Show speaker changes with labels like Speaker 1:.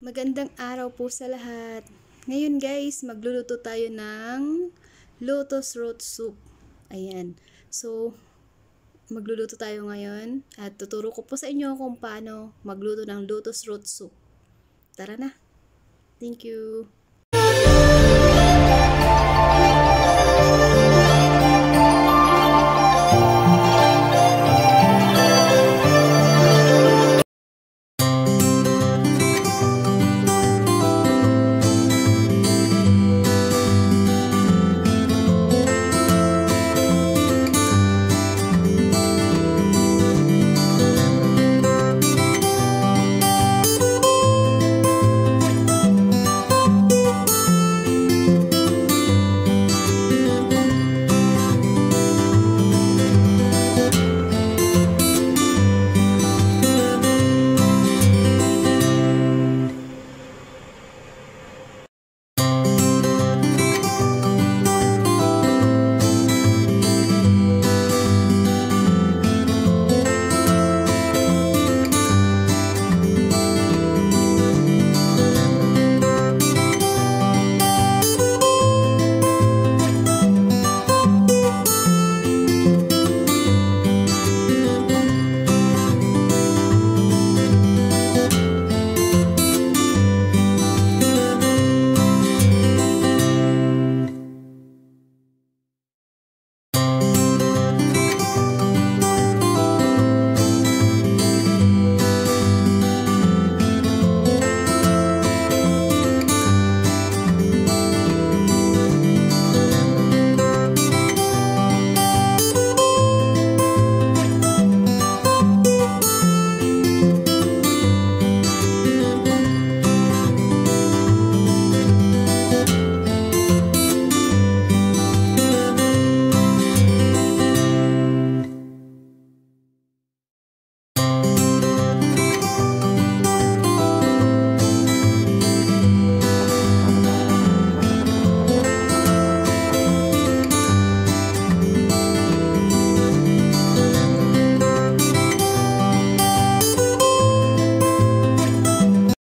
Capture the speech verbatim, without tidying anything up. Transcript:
Speaker 1: Magandang araw po sa lahat. Ngayon guys, magluluto tayo ng lotus root soup. Ayan. So, magluluto tayo ngayon at tuturo ko po sa inyo kung paano magluto ng lotus root soup. Tara na. Thank you.